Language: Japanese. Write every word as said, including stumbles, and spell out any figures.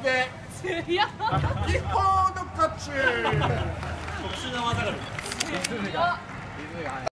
て強い一方の勝ち。 特殊な技がある。 強い